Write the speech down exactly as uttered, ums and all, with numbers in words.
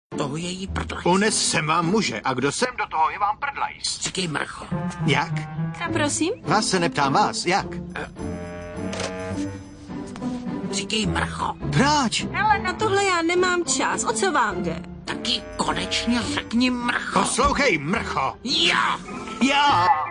toho je jí prdlajs. Unes jsem vám muže a kdo jsem, do toho je vám prdlajs. Říkej mrcho. Jak? A prosím? Vás se neptám vás, jak? Říkej mrcho. Proč? Ale na tohle já nemám čas. O co vám jde? Taky konečně řekni mrcho. Poslouchej, mrcho. Já! Já!